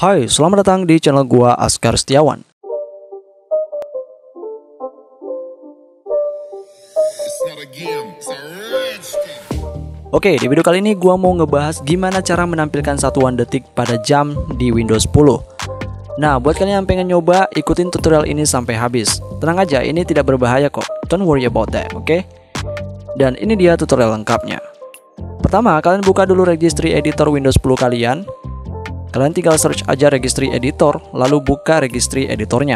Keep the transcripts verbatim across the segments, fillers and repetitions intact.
Hai, selamat datang di channel gua Askar Setiawan. Oke, di video kali ini gua mau ngebahas gimana cara menampilkan satuan detik pada jam di Windows sepuluh. Nah, buat kalian yang pengen nyoba, ikutin tutorial ini sampai habis. Tenang aja, ini tidak berbahaya kok. Don't worry about that, oke? Okay? Dan ini dia tutorial lengkapnya. Pertama, kalian buka dulu registry editor Windows sepuluh kalian. Kalian tinggal search aja registry editor, lalu buka registry editornya.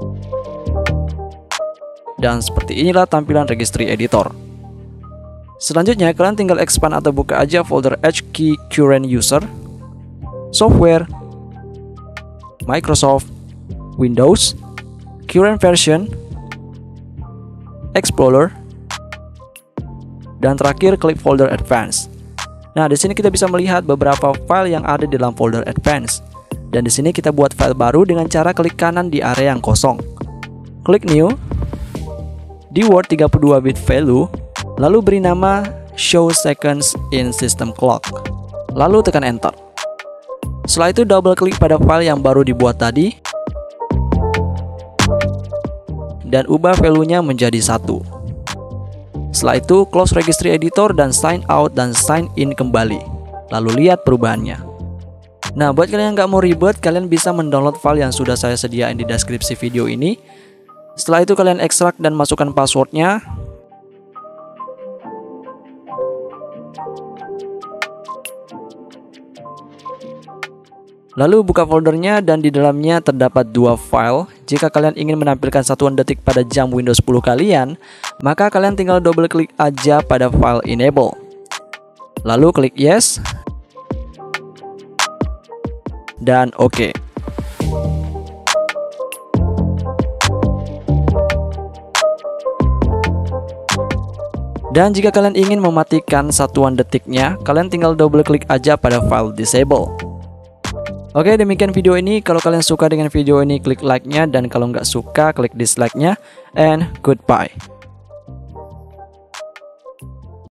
Dan seperti inilah tampilan registry editor. Selanjutnya, kalian tinggal expand atau buka aja folder H key current user, software, Microsoft, Windows, current version, Explorer, dan terakhir klik folder advanced. Nah, di sini kita bisa melihat beberapa file yang ada di dalam folder advanced. Dan di sini kita buat file baru dengan cara klik kanan di area yang kosong. Klik new. Di Word tiga puluh dua bit value, lalu beri nama show seconds in system clock. Lalu tekan enter. Setelah itu double klik pada file yang baru dibuat tadi dan ubah value-nya menjadi satu. Setelah itu, close registry editor dan sign out dan sign in kembali. Lalu lihat perubahannya. Nah, buat kalian yang nggak mau ribet, kalian bisa mendownload file yang sudah saya sediain di deskripsi video ini. Setelah itu, kalian ekstrak dan masukkan passwordnya. Lalu buka foldernya dan di dalamnya terdapat dua file. Jika kalian ingin menampilkan satuan detik pada jam Windows sepuluh kalian, maka kalian tinggal double klik aja pada file enable. Lalu klik yes. Dan oke. Okay. Dan jika kalian ingin mematikan satuan detiknya, kalian tinggal double klik aja pada file disable. Oke, demikian video ini. Kalau kalian suka dengan video ini, klik like-nya, dan kalau nggak suka, klik dislike-nya. And goodbye.